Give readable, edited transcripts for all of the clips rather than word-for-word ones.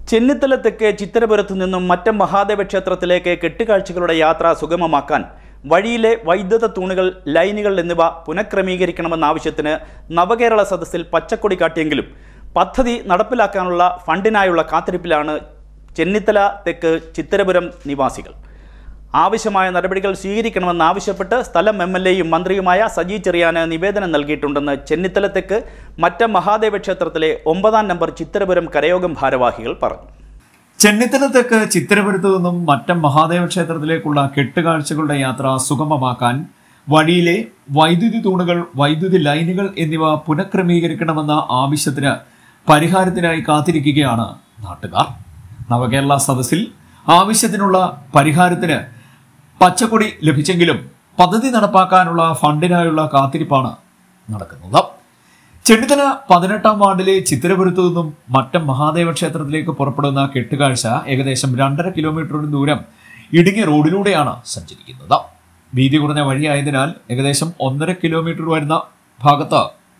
ചെന്നിത്തല തെക്ക് ചിത്തരപുരത്തു നിന്നും മറ്റം മഹാദേവ ക്ഷേത്രത്തിലേക്ക് കെട്ടുകാഴ്ചകളുടെ യാത്ര സുഗമമാക്കാൻ വഴിയിലെ വൈദ്യുത തൂണുകൾ, ലൈനുകൾ എന്നിവ പുനഃക്രമീകരിക്കണമെന്ന ആവശ്യത്തിന് നവകേരള സദസ്സിൽ പച്ചക്കൊടി കാട്ടിയെങ്കിലും പദ്ധതി നടപ്പിലാക്കാനുള്ള ഫണ്ടിനായുള്ള കാത്തിരിപ്പിലാണ് ചെന്നിത്തല തെക്ക് ചിത്തരപുരം നിവാസികൾ. ആവശ്യമായ നടപടികൾ സ്വീകരിക്കണമെന്നാവശ്യപ്പെട്ട് സ്ഥലം എം.എൽ.എയും മന്ത്രിയുമായ സജി ചെറിയാന് നിവേദനം നൽകിയിട്ടുണ്ടെന്ന് ചെന്നിത്തല തെക്ക് മറ്റം മഹാദേവ ക്ഷേത്രത്തിലെ 9-ാം നമ്പർ ചിത്തരപുരം കരയോഗം ഭാരവാഹികൾ പറഞ്ഞു. ചെന്നിത്തല തെക്ക് ചിത്തരപുരത്തു നിന്നും മറ്റം മഹാദേവ ക്ഷേത്രത്തിലേക്കുള്ള കെട്ടുകാഴ്ചകളുടെ യാത്ര സുഗമമാക്കാൻ വഴിയിലെ വൈദ്യുതി തൂണുകൾ, വൈദ്യുതി ലൈനുകൾ എന്നിവ പുനഃക്രമീകരിക്കണമെന്ന ആവശ്യത്തിന് പരിഹാരത്തിനായി കാത്തിരിക്കുകയാണ് നാട്ടുകാർ. നവകേരള സദസ്സിൽ ആവശ്യത്തിനുള്ള പരിഹാരത്തിന് പച്ചക്കൊടി ലഭിച്ചെങ്കിലും പദ്ധതി നടപ്പാക്കാനുള്ള ഫണ്ടിനായുള്ള കാത്തിരിപ്പാണ് നടക്കുന്നത്. ചെന്നിത്തല 18-ാം വാർഡിലെ ചിത്തരപുരത്തു നിന്നും മറ്റം മഹാദേവ ക്ഷേത്രത്തിലേക്ക് പുറപ്പെടുന്ന കെട്ടുകാഴ്ച ഏകദേശം 2.5 കിലോമീറ്റർ ദൂരം ഇടുങ്ങിയ റോഡിലൂടെയാണ് സഞ്ചരിക്കുന്നത്. വീതി കുറഞ്ഞ വഴിയായതിനാൽ ഏകദേശം 1.5 കിലോമീറ്റർ വരുന്ന ഭാഗത്ത്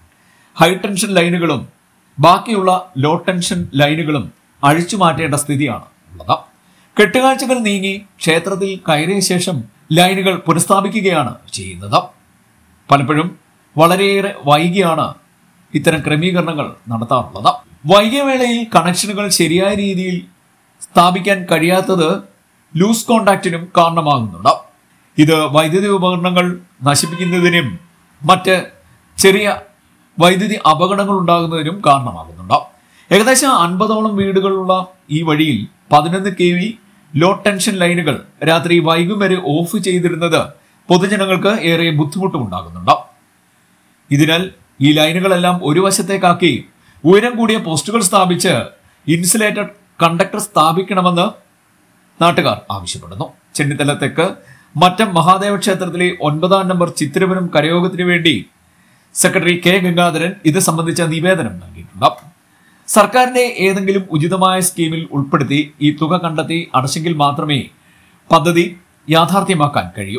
ഹൈ ടെൻഷൻ ലൈനുകളും ബാക്കിയുള്ള ലോ ടെൻഷൻ ലൈനുകളും അഴിച്ചു മാറ്റേണ്ട സ്ഥിതിയാണ് ഉള്ളത്. കെട്ടുകാഴ്ചകൾ നീങ്ങി ക്ഷേത്രത്തിൽ കയറിയ ശേഷം ലൈനുകൾ പുനഃസ്ഥാപിക്കുകയാണ് ചെയ്യുന്നത്. പലപ്പോഴും വളരെയേറെ വൈകിയാണ് ഇത്തരം ക്രമീകരണങ്ങൾ നടത്താറുള്ളത്. വൈകിയ വേളയിൽ കണക്ഷനുകൾ ശരിയായ രീതിയിൽ സ്ഥാപിക്കാൻ കഴിയാത്തത് ലൂസ് കോണ്ടാക്റ്റിനും കാരണമാകുന്നുണ്ട്. ഇത് വൈദ്യുതി ഉപകരണങ്ങൾ നശിപ്പിക്കുന്നതിനും മറ്റ് ചെറിയ വൈദ്യുതി അപകടങ്ങൾ ഉണ്ടാകുന്നതിനും കാരണമാകുന്നുണ്ട്. ഏകദേശം 50ഓളം വീടുകളുള്ള ഈ വഴിയിൽ 11 kV ലോ ടെൻഷൻ ലൈനുകൾ രാത്രി വൈകും വരെ ഓഫ് ചെയ്തിരുന്നത് പൊതുജനങ്ങൾക്ക് ഏറെ ബുദ്ധിമുട്ടുമുണ്ടാകുന്നുണ്ട്. ഇതിനാൽ ഈ ലൈനുകളെല്ലാം ഒരു വശത്തേക്കാക്കി ഉയരം കൂടിയ പോസ്റ്റുകൾ സ്ഥാപിച്ച് ഇൻസുലേറ്റഡ് കണ്ടക്ടർ സ്ഥാപിക്കണമെന്ന് നാട്ടുകാർ ആവശ്യപ്പെടുന്നു. ചെന്നിത്തല തെക്ക് മറ്റം മഹാദേവ ക്ഷേത്രത്തിലെ 9-ാം നമ്പർ ചിത്തരപുരം കരയോഗത്തിനു വേണ്ടി സെക്രട്ടറി കെ ഗംഗാധരൻ ഇത് സംബന്ധിച്ച നിവേദനം നൽകിയിട്ടുണ്ട്. സർക്കാരിന്റെ ഏതെങ്കിലും ഉചിതമായ സ്കീമിൽ ഉൾപ്പെടുത്തി ഈ തുക കണ്ടെത്തി അടച്ചെങ്കിൽ മാത്രമേ പദ്ധതി യാഥാർത്ഥ്യമാക്കാൻ കഴിയൂ.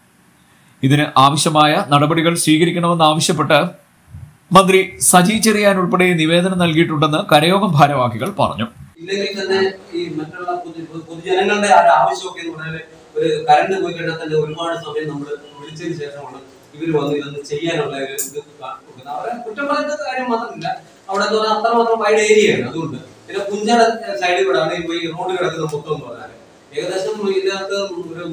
ഇതിന് ആവശ്യമായ നടപടികൾ സ്വീകരിക്കണമെന്നാവശ്യപ്പെട്ട് മന്ത്രി സജി ചെറിയാൻ ഉൾപ്പെടെ നിവേദനം നൽകിയിട്ടുണ്ടെന്ന് കരയോഗം ഭാരവാഹികൾ പറഞ്ഞു. ഇല്ലെങ്കിൽ തന്നെ ഈ മറ്റുള്ള പൊതുജനങ്ങളുടെ ആവശ്യമൊക്കെ എന്ന് പറഞ്ഞാൽ ഒരു കറണ്ട് പോയി കഴിഞ്ഞാൽ തന്നെ ഒരുപാട് സമയം നമ്മൾ വിളിച്ചതിന് ശേഷമാണ് ഇവർ വന്ന് ഇതൊന്ന് ചെയ്യാനുള്ള ഒരു ഇത് കൊടുക്കുന്നത്. അവരെ കുറ്റം പറയുന്ന കാര്യം മാത്രമില്ല, അവിടെ അത്രമാത്രം വൈഡ് ഏരിയയാണ്. അതുകൊണ്ട് പിന്നെ കുഞ്ചറ സൈഡിൽ കൂടെ ആണ് ഈ റോഡ് കിടക്കുന്ന മൊത്തം എന്ന് പറഞ്ഞാൽ ഏകദേശം ഇതിനകത്ത് ഒരു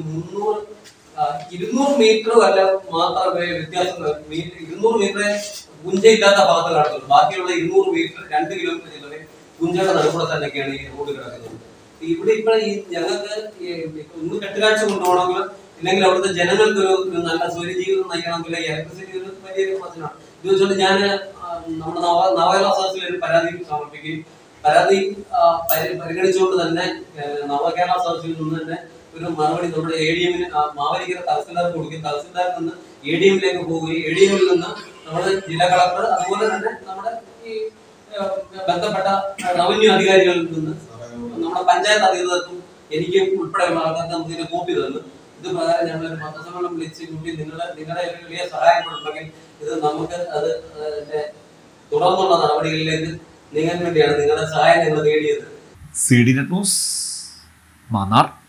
200 മീറ്റർ വല്ല മാത്രമേ വ്യത്യാസം. 200 മീറ്ററെ കുഞ്ച ഇല്ലാത്ത ഭാഗത്ത് കാണത്തുള്ളൂ. ബാക്കിയുള്ള 200 മീറ്റർ 2 കിലോമീറ്റർ ചെല്ലുന്ന കുഞ്ചയുടെ നടുക്കൂടെ തന്നെയൊക്കെയാണ് ഈ റോഡ് കിടക്കുന്നത്. ഇവിടെ ഇപ്പോൾ ഈ ഞങ്ങൾക്ക് ഒന്ന് കെട്ടുകാഴ്ച കൊണ്ടുപോകണമെങ്കിൽ ഇല്ലെങ്കിൽ അവിടുത്തെ ജനങ്ങൾക്ക് ഒരു നല്ല സ്വൈര്യജീവിതം നയിക്കണമെങ്കിൽ ഇലക്ട്രിസിറ്റി ഒരു വലിയ പ്രശ്നമാണ്. ഇത് വെച്ചുകൊണ്ട് ഞാൻ നമ്മുടെ നവകേരള സദസ്സിൽ ഒരു പരാതി സമർപ്പിക്കുകയും പരാതി പരിഗണിച്ചുകൊണ്ട് തന്നെ നവകേരള സദസ്സിൽ നിന്ന് തന്നെ ഒരു മറുപടി നമ്മുടെ ADM മാവേലിക്കര തഹസിൽദാർക്ക് കൊടുക്കുകയും തഹസിൽദാരിൽ നിന്ന് ADM-ലേക്ക് പോവുകയും ADM-ൽ നിന്ന് നമ്മുടെ ജില്ലാ കളക്ടർ അതുപോലെ തന്നെ നമ്മുടെ ഈ ബന്ധപ്പെട്ട റവന്യൂ അധികാരികളിൽ നിന്ന് നമ്മുടെ പഞ്ചായത്ത് അധികൃതർക്കും എനിക്ക് ഉൾപ്പെടെ ആൾക്കാർക്ക് നമുക്ക് ഇതിനെ കോപ്പി തന്നു. ഇത് പ്രകാരം ഞങ്ങളൊരു പത്രസമ്മേളനം വിളിച്ച് കൂട്ടി നിങ്ങളുടെ ഒരു വലിയ സഹായപ്പെടുന്നെങ്കിൽ ഇത് നമുക്ക് അത് തുടർന്നുള്ള നടപടികളിലേക്ക് നീങ്ങാൻ വേണ്ടിയാണ് നിങ്ങളുടെ സഹായം ഞങ്ങൾ തേടിയത്. CD net news, Mannar.